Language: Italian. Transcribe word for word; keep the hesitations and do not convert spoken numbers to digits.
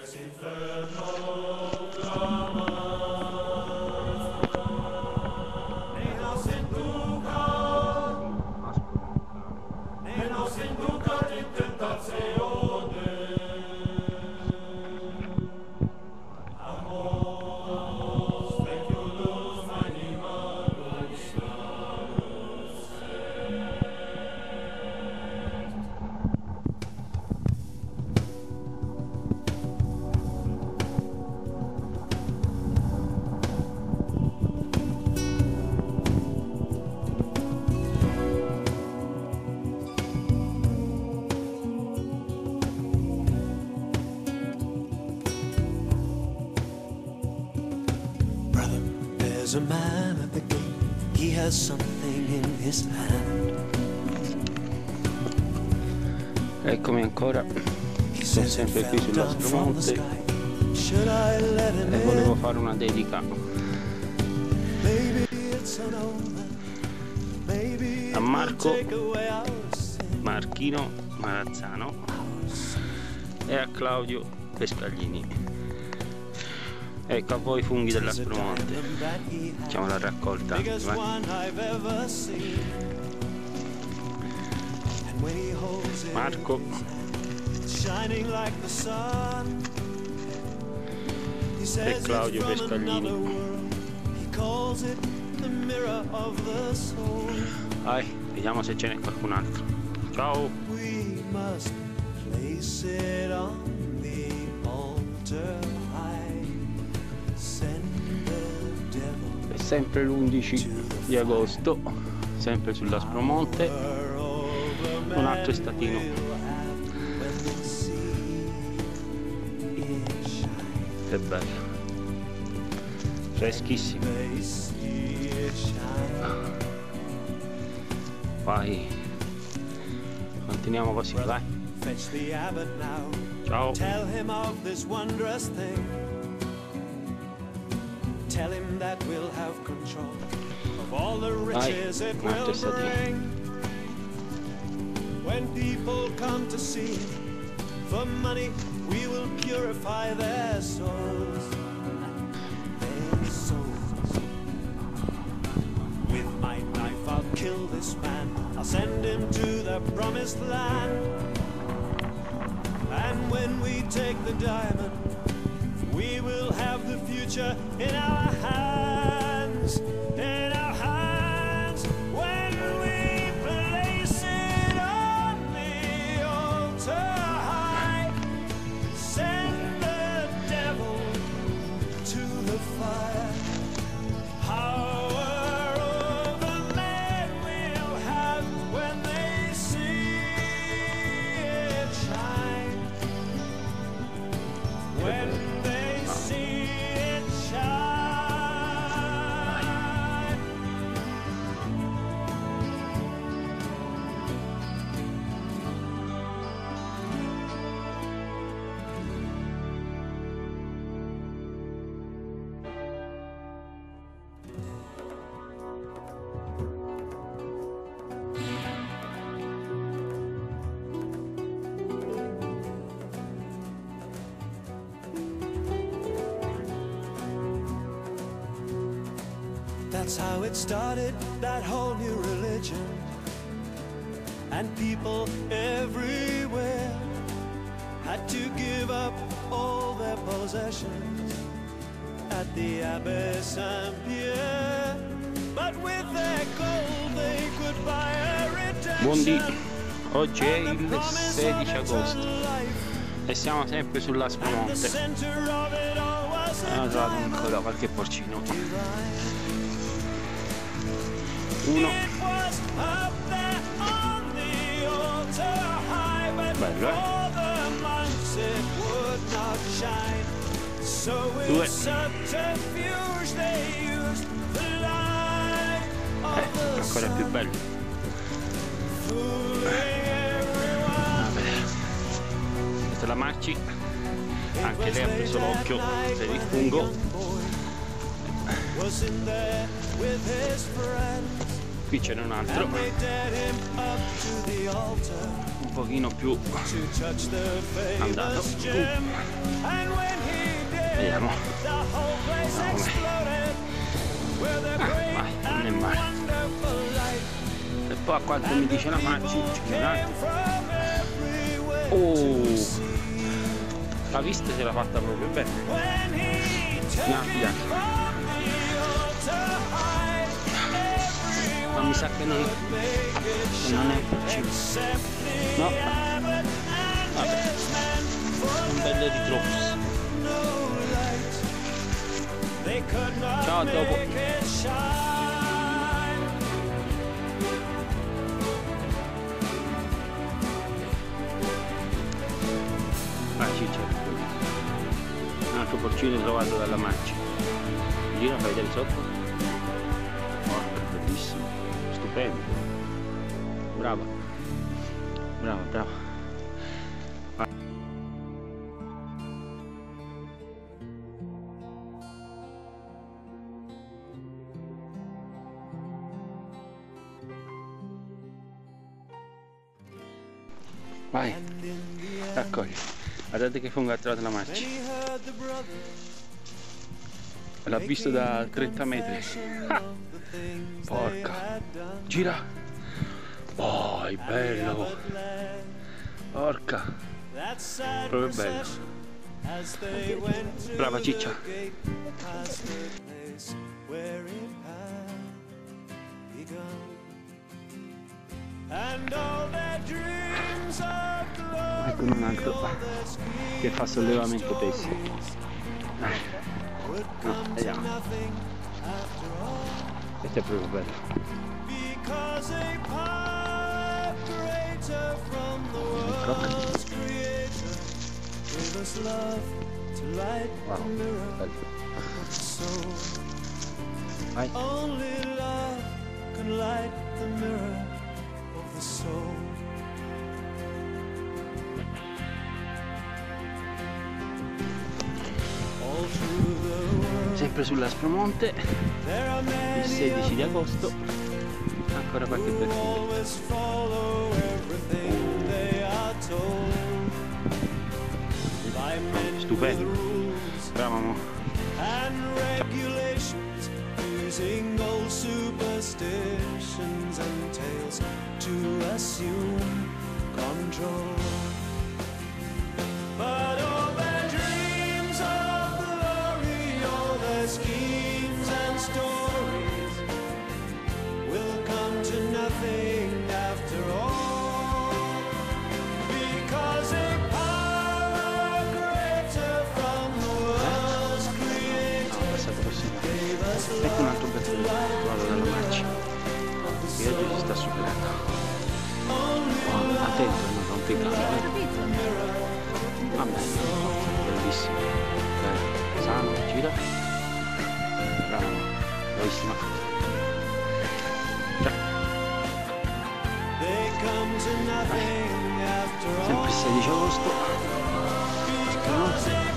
There's a man at the gate, he has something in his hand. Eccomi ancora, sono sempre qui sull'Aspromonte e volevo fare una dedica a Marco Marchino Marazzano e a Claudio Pescaglini. Ecco a voi funghi dell'Aspromonte, facciamo la raccolta. Vai. Marco e Claudio Pescaglini. Vai, vediamo se ce n'è qualcun altro. Ciao. È sempre l'undici di agosto, sempre sull'Aspromonte, un altro estatino. Che bello, freschissimo. Vai, continuiamo così, vai. Ciao. Tell him that we'll have control of all the riches it will bring. When people come to see him for money, we will purify their souls. Their souls. With my knife I'll kill this man, I'll send him to the promised land. And when we take the diamond, we will have the future in our hands, in our hands. When we place it on the altar high, send the devil to the fire. Power over men will have when they see it shine. When that's how it started, that whole new religion. And people everywhere had to give up all their possessions at the Abbey Saint-Pierre. But with their gold they could buy a redemption. Buondì, oggi è il sedici agosto e siamo sempre sull'Aspromonte. Abbiamo trovato ancora qualche porcino. Uno. Bello, eh? Due. Eh, ancora più bello. Vabbè. Questa è la Marci. Anche lei ha preso l'occhio per il fungo. Qui c'è un altro. un pochino più andato. Vediamo. Ah, vai, non è male. E poi a quanto mi dice la Macci, oh, la vista se l'ha fatta proprio bene. Mi ha affidato. Ma mi sa che non, che non è un piccino. No. Vabbè. Un bel ritrovo. Ciao, a dopo. Ah, ciccia. Un altro porcino trovato dalla Macci. Gira, fai vedere sotto. Porca, bellissimo. Stupendo. Brava. Brava, brava. Vai, raccogli. Guardate che fungo ha trovato la Macci. L'ha visto da trenta metri. Ah, porca. Gira. Oh, è bello. Porca. Proprio bello. Brava ciccia. Ecco un altro che fa sollevamento pesi. No, vediamo. Questo è proprio bello. Wow, bello. Vai. Sempre sull'Aspromonte, il sedici di agosto, ancora qualche perfino. Stupendo, bravo amore. Schemes and stories will come to nothing after all, because a power greater from the world's creator gave us love. Ecco un altro pezzo di trovato dalla Macci che oggi si sta superando. Oh, attento, non rompicare. Vabbè, bellissimo. Bello. Sano, gira. Bravo, bravissima. Ciao. Sempre il sedici agosto.